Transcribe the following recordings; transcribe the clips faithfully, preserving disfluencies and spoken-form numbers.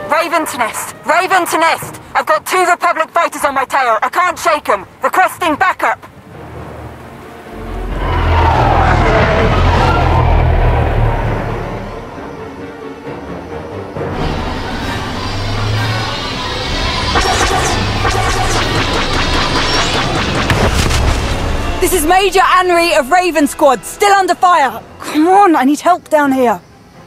Raven to nest! Raven to nest! I've got two Republic fighters on my tail. I can't shake them. Requesting backup. This is Major Anri of Raven Squad, still under fire. Come on, I need help down here.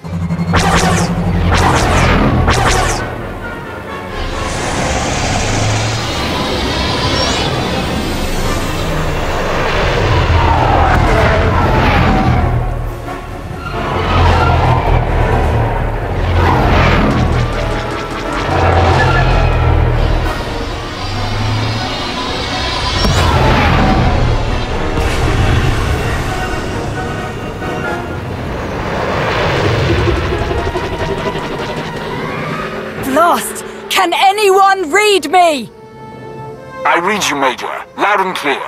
Lost! Can anyone read me? I read you, Major. Loud and clear.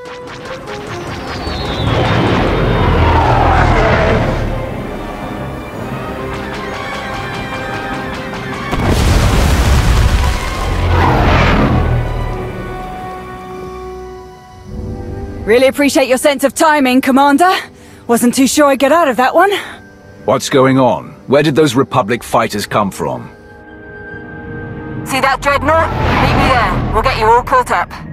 Really appreciate your sense of timing, Commander. Wasn't too sure I'd get out of that one. What's going on? Where did those Republic fighters come from? See that dreadnought? Meet me there. We'll get you all caught up.